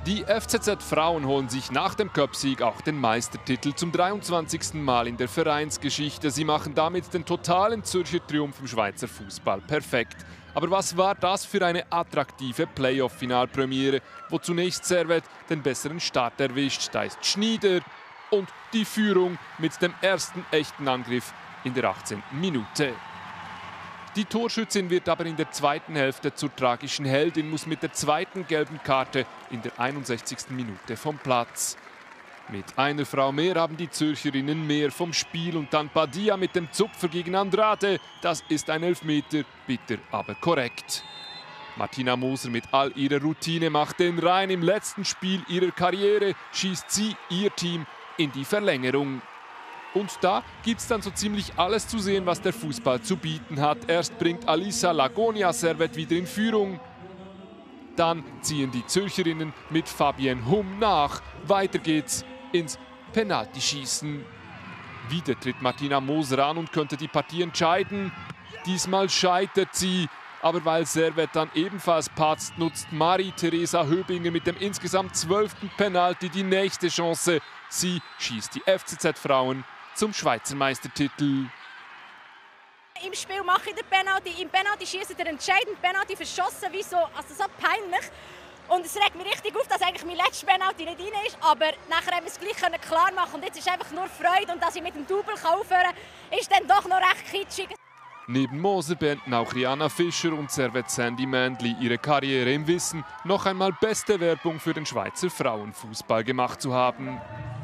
Die FCZ-Frauen holen sich nach dem Cupsieg auch den Meistertitel zum 23. Mal in der Vereinsgeschichte. Sie machen damit den totalen Zürcher Triumph im Schweizer Fußball perfekt. Aber was war das für eine attraktive Playoff-Finalpremiere, wo zunächst Servette den besseren Start erwischt. Da ist Schnieder und die Führung mit dem ersten echten Angriff in der 18. Minute. Die Torschützin wird aber in der zweiten Hälfte zur tragischen Heldin, muss mit der zweiten gelben Karte in der 61. Minute vom Platz. Mit einer Frau mehr haben die Zürcherinnen mehr vom Spiel und dann Padilla mit dem Zupfer gegen Andrade. Das ist ein Elfmeter, bitter, aber korrekt. Martina Moser mit all ihrer Routine macht den rein. Im letzten Spiel ihrer Karriere schießt sie ihr Team in die Verlängerung. Und da gibt es dann so ziemlich alles zu sehen, was der Fußball zu bieten hat. Erst bringt Alisa Lagonia Servette wieder in Führung. Dann ziehen die Zürcherinnen mit Fabienne Humm nach. Weiter geht's ins Penaltyschießen. Wieder tritt Martina Moser an und könnte die Partie entscheiden. Diesmal scheitert sie. Aber weil Servette dann ebenfalls patzt, nutzt Marie-Theresa Höbinger mit dem insgesamt 12. Penalty die nächste Chance. Sie schießt die FCZ-Frauen zum Schweizer Meistertitel. Im Spiel mache ich den Penalty, im Penalty schieße der entscheidende Penalty verschossen, wie so, also so peinlich. Und es regt mich richtig auf, dass eigentlich mein letzter Penalty nicht rein ist, aber nachher haben wir es gleich klar machen und jetzt ist einfach nur Freude und dass ich mit dem Double aufhören kann, ist dann doch noch recht kitschig. Neben Moser beenden auch Rihanna Fischer und Servette Sandy Mandley ihre Karriere im Wissen, noch einmal beste Werbung für den Schweizer Frauenfußball gemacht zu haben.